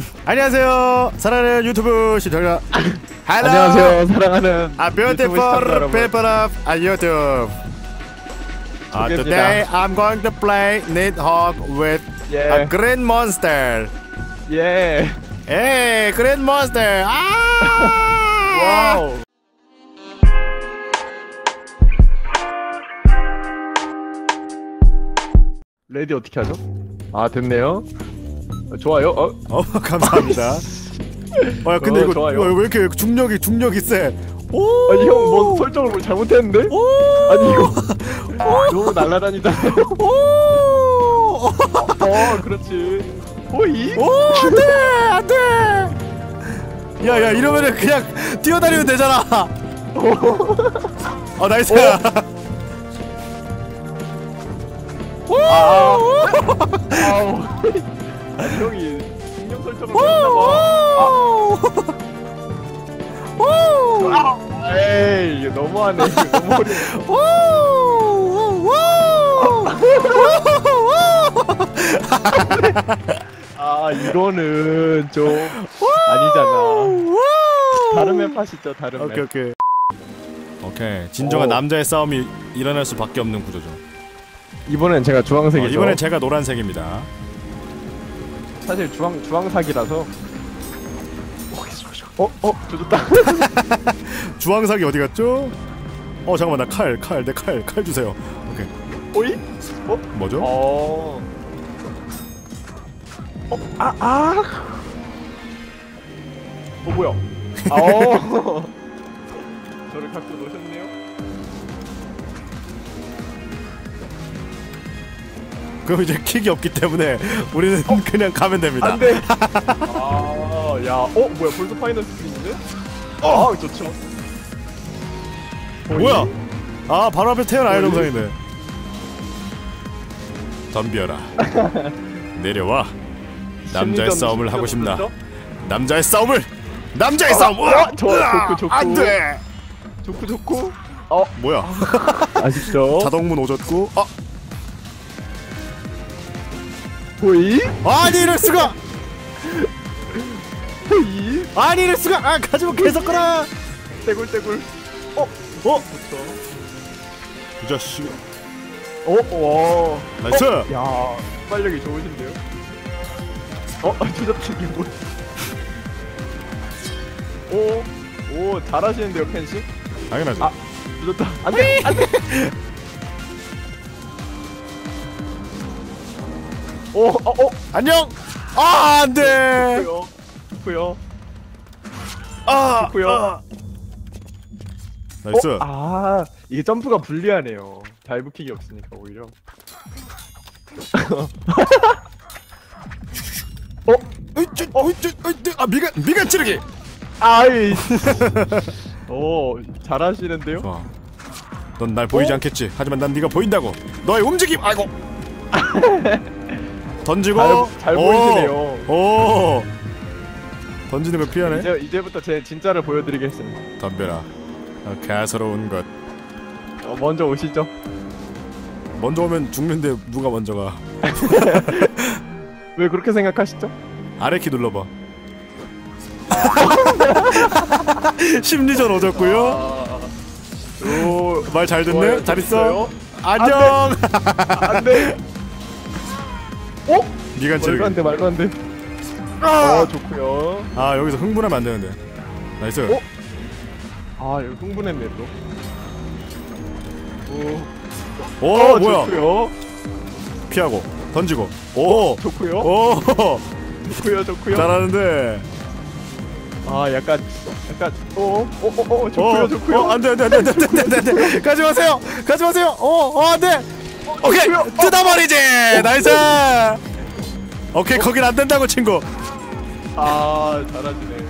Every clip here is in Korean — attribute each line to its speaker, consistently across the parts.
Speaker 1: 안녕하세요. 사랑하는 유튜브 시청자.
Speaker 2: 안녕하세요. 사랑하는
Speaker 1: beautiful people of YouTube. Today I'm going to play Nidhogg with a green monster.
Speaker 2: 예.
Speaker 1: Hey, green monster.
Speaker 2: 와우. 레디 어떻게 하죠? 아, 됐네요. 좋아요.
Speaker 1: 감사합니다. 야, 근데 이거 왜 이렇게 중력이 세? 오!
Speaker 2: 아니 형 뭐 설정을 뭘 잘못했는데?
Speaker 1: 오!
Speaker 2: 아니 이거 너무 날아다니잖아요.
Speaker 1: 오!
Speaker 2: 그렇지. 오이?
Speaker 1: 오, 안돼. 야, 이러면은 그냥 뛰어다니면 되잖아. 나이스.
Speaker 2: 아우. 아니 형이 중력 설정을 못했나봐. 에이, 이거 너무하네. 이거 너무 어려워. 이거는 좀 아니잖아. 다른 맵 하시죠, 다른 맵.
Speaker 1: 오케이. 진정한 남자의 싸움이 일어날 수밖에 없는 구조죠.
Speaker 2: 이번엔 제가 주황색이죠.
Speaker 1: 이번엔 제가 노란색입니다.
Speaker 2: 사실 주황색이라서. 조졌다.
Speaker 1: 주황색이 어디 갔죠? 잠깐만, 나 내 칼 주세요. 오케이.
Speaker 2: 오이?
Speaker 1: 뭐죠?
Speaker 2: 뭐야? 저를 갖고 노셨네요.
Speaker 1: 그럼 이제 킥이 없기 때문에 우리는 그냥 가면 됩니다.
Speaker 2: 안돼. 뭐야? 벌써 파이널 스크린인데? 좋죠.
Speaker 1: 뭐야? 바로 앞에 태어나야 영상인데. 덤벼라. 내려와. 남자의 싸움을 하고 싶나? 남자의 싸움.
Speaker 2: 좋고.
Speaker 1: 안돼.
Speaker 2: 좋고.
Speaker 1: 뭐야?
Speaker 2: 아쉽죠?
Speaker 1: 자동문 오졌고.
Speaker 2: 보이?
Speaker 1: 아니 이럴 수가.
Speaker 2: 보이?
Speaker 1: 아니 이럴 수가. 가지마 개석거라.
Speaker 2: 떼굴.
Speaker 1: 이 자식.
Speaker 2: 와.
Speaker 1: 나이스.
Speaker 2: 야, 발력이 좋으신데요? 조잡히 뭐? 오, 잘하시는데요, 펜시?
Speaker 1: 당연하지.
Speaker 2: 늦었다. 안돼.
Speaker 1: 안녕. 안돼.
Speaker 2: 좋고요.
Speaker 1: 나이스.
Speaker 2: 이게 점프가 불리하네요. 발부킥이 없으니까 오히려.
Speaker 1: 미간 찌르기.
Speaker 2: 아이. 잘하시는데요?
Speaker 1: 좋아. 넌 날 보이지 않겠지. 하지만 난 네가 보인다고. 너의 움직임. 아이고. 던지고.
Speaker 2: 잘 보이시네요.
Speaker 1: 던지는 거 피하네.
Speaker 2: 이제부터 제 진짜를 보여드리겠습니다.
Speaker 1: 덤벼라. 가소로운 것.
Speaker 2: 먼저 오시죠.
Speaker 1: 먼저 오면 죽는데 누가 먼저 가?
Speaker 2: 왜 그렇게 생각하시죠?
Speaker 1: 아래 키 눌러봐. 심리전 오졌고요. 말 잘 듣네. 잘 있어. 안녕.
Speaker 2: 안돼.
Speaker 1: 미간 찌르기.
Speaker 2: 말도 안 돼. 좋고요.
Speaker 1: 여기서 흥분하면 안 되는데. 나이스.
Speaker 2: 이거 흥분했네 또.
Speaker 1: 뭐야?
Speaker 2: 좋고요.
Speaker 1: 피하고 던지고.
Speaker 2: 좋고요. 좋고요.
Speaker 1: 잘하는데.
Speaker 2: 약간. 좋고요.
Speaker 1: 안돼. 가지 마세요. 안돼. 오케이. 뜯어버리지. 나이스. 오케이, 거긴 안 된다고 친구.
Speaker 2: 잘하시네.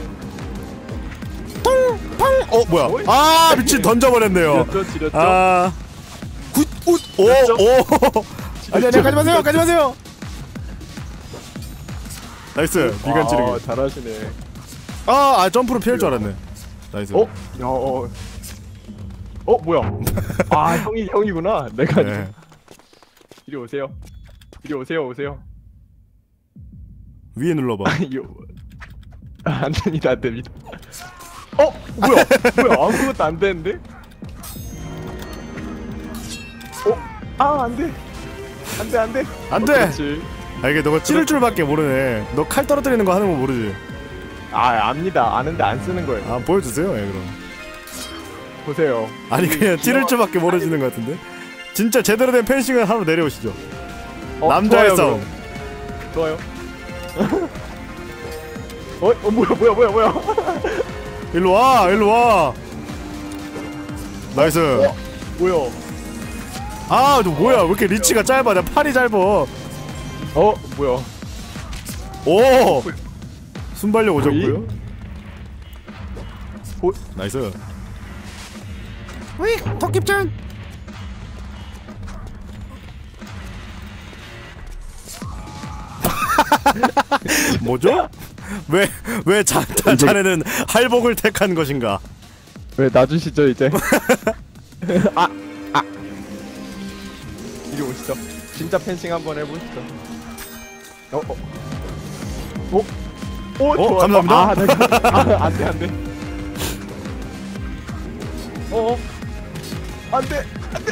Speaker 1: 뭐야? 미친, 던져버렸네요.
Speaker 2: 지렸죠.
Speaker 1: 아니, 가지 마세요. 나이스. 미간 찌르기.
Speaker 2: 잘하시네.
Speaker 1: 점프로 피할 줄 알았네. 나이스.
Speaker 2: 뭐야? 형이구나. 내가.
Speaker 1: 네.
Speaker 2: 이리 오세요.
Speaker 1: 위에 눌러봐.
Speaker 2: 안 됩니다, 안 됩니다. 뭐야? 뭐야? 아무것도 안 되는데? 안 돼. 안 돼, 안 돼.
Speaker 1: 안 돼.
Speaker 2: 그렇지.
Speaker 1: 아 이게 너가 찌를 줄밖에 모르네. 너 칼 떨어뜨리는 거 하는 거 모르지?
Speaker 2: 압니다. 아는데 안 쓰는 거예요.
Speaker 1: 아 보여주세요. 예 그럼.
Speaker 2: 보세요.
Speaker 1: 아니 그냥 찌를 줄밖에 모르시는 것 같은데. 진짜 제대로 된 펜싱을 하러 내려오시죠. 남자의
Speaker 2: 좋아요,
Speaker 1: 싸움.
Speaker 2: 좋아요. 뭐야.
Speaker 1: 일로 와, 일로 와. 나이스.
Speaker 2: 뭐야?
Speaker 1: 아, 너 뭐야? 왜 이렇게 리치가 짧아? 내 팔이 짧아.
Speaker 2: 뭐야?
Speaker 1: 오. 순발력 오졌고요. 나이스. 위, 토끼전. 뭐죠? 왜 자네는 할복을 택한 것인가?
Speaker 2: 왜 놔주시죠 이제? 이리 오시죠. 진짜 펜싱 한번 해보시죠. 좋아.
Speaker 1: 감사합니다.
Speaker 2: 안돼. 안돼.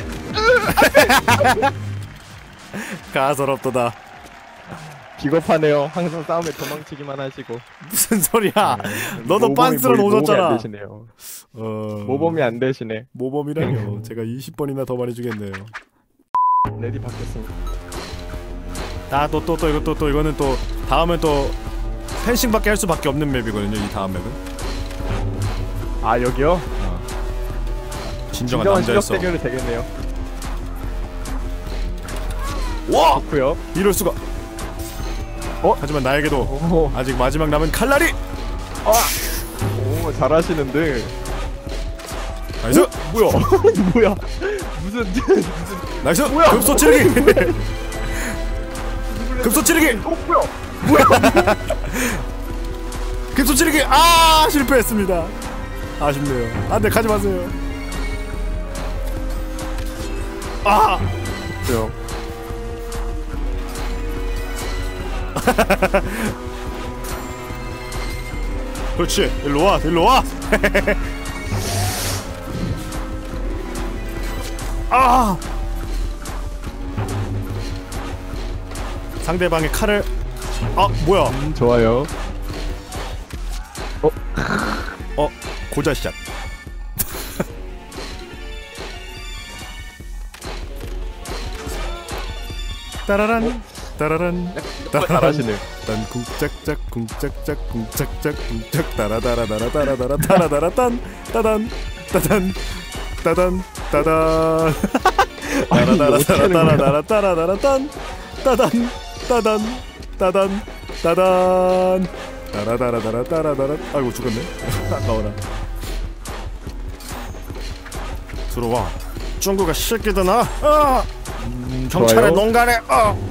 Speaker 1: 가소롭도다.
Speaker 2: 비겁하네요. 항상 싸움에 도망치기만 하시고.
Speaker 1: 무슨 소리야? 너도 빤스런 오졌잖아.
Speaker 2: 모범이 안 되시네.
Speaker 1: 모범이라뇨. 제가 20번이나 더 많이 주겠네요.
Speaker 2: 레디 받겠습니다.
Speaker 1: 또 이거는 또 다음엔 또 펜싱밖에 할 수밖에 없는 맵이거든요. 이 다음 맵은.
Speaker 2: 여기요?
Speaker 1: 진정한 남자였어.
Speaker 2: 실력 대결이 되겠네요.
Speaker 1: 와!
Speaker 2: 좋고요.
Speaker 1: 이럴 수가. 하지만 나에게도 아직 마지막 남은 칼날이.
Speaker 2: 오, 잘하시는데.
Speaker 1: 나이스.
Speaker 2: 뭐야? 뭐야? 무슨
Speaker 1: 나이스.
Speaker 2: 뭐야?
Speaker 1: 급소 찌르기. 급소 찌르기.
Speaker 2: 뭐야?
Speaker 1: 급소 찌르기. 실패했습니다. 아쉽네요. 안돼, 가지 마세요.
Speaker 2: 그래요.
Speaker 1: 그렇지. 일로 와. 상대방의 칼을. 뭐야?
Speaker 2: 좋아요.
Speaker 1: 고자샷. 따라란.
Speaker 2: 잘하시네요.
Speaker 1: 딴 쿵짝짝 쿵짝짝 쿵짝짝 쿵짝 따라다라다라 따라다라 따라다라 딴 따단 따단 따단 따단 따라다라다라 따라다라 딴 따단 따단 따단 따단 따라다라다라 따라다라. 아이고 죽었네. 나오라. 들어와. 중국의 새끼들아. 경찰의 농간에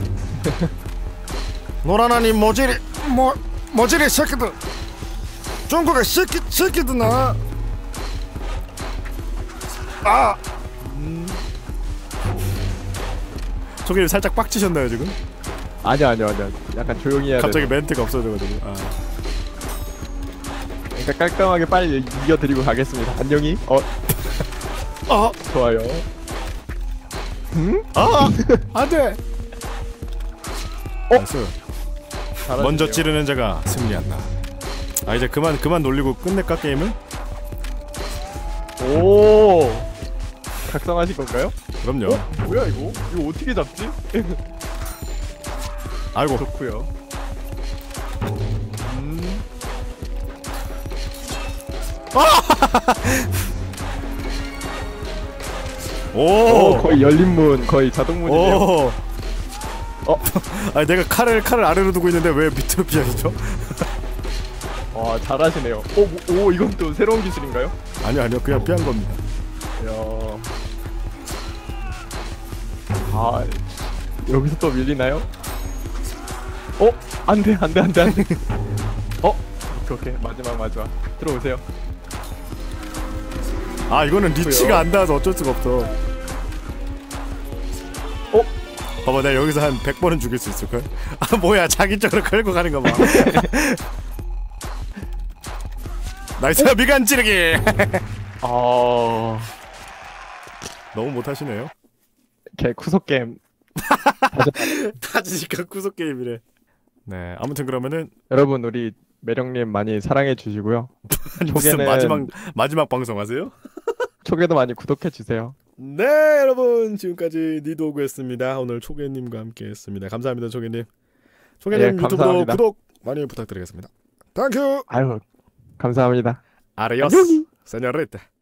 Speaker 1: 노란하니 모질이 새끼들. 중국의 새끼들아. 저기 살짝 빡치셨나요 지금?
Speaker 2: 아니요. 약간 조용히 해야 돼.
Speaker 1: 갑자기 멘트가 없어져가지고.
Speaker 2: 그러니까 깔끔하게 빨리 이겨드리고 가겠습니다. 안녕히. 좋아요.
Speaker 1: 안돼. 나이스. 먼저 찌르는 자가 승리한다. 이제 그만 놀리고 끝낼까 게임을?
Speaker 2: 오, 각성하실 건가요?
Speaker 1: 그럼요.
Speaker 2: 뭐야 이거 어떻게 잡지?
Speaker 1: 아이고.
Speaker 2: 좋고요. 거의 열린 문, 거의 자동문이네요.
Speaker 1: 아니 내가 칼을 아래로 두고 있는데 왜 밑으로 피하시죠?
Speaker 2: 잘하시네요. 이건 또 새로운 기술인가요?
Speaker 1: 아니요 그냥 피한 겁니다.
Speaker 2: 여기서 또 밀리나요? 안돼. 오케이. 마지막 들어오세요.
Speaker 1: 이거는 리치가 안 닿아서 어쩔 수가 없어. 봐봐, 내가 여기서 한 100번은 죽일 수 있을걸? 뭐야, 자기 쪽으로 끌고 가는 거 봐. 나이스 미간 찌르기.
Speaker 2: 아,
Speaker 1: 너무 못하시네요.
Speaker 2: 걔 구속 게임.
Speaker 1: 타지니까 구속 게임이래. 네, 아무튼 그러면은
Speaker 2: 여러분 우리 매력님 많이 사랑해 주시고요.
Speaker 1: 무슨
Speaker 2: 초계는
Speaker 1: 마지막 방송하세요?
Speaker 2: 초계도 많이 구독해 주세요.
Speaker 1: 네, 여러분 지금까지 니도구였습니다. 오늘 초계님과 함께했습니다. 감사합니다, 초계님. 초계님
Speaker 2: 예,
Speaker 1: 유튜브도
Speaker 2: 감사합니다.
Speaker 1: 구독 많이 부탁드리겠습니다. 땡큐.
Speaker 2: 아유, 감사합니다.
Speaker 1: 아리오스,
Speaker 2: 안녕히.
Speaker 1: 세뇨리타.